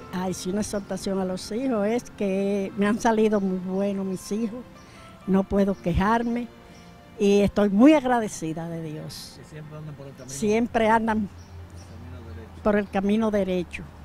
Ay, sí, una exhortación a los hijos es que me han salido muy buenos mis hijos, no puedo quejarme y estoy muy agradecida de Dios. Que siempre andan por el camino. Siempre andan Camino derecho. por el camino derecho.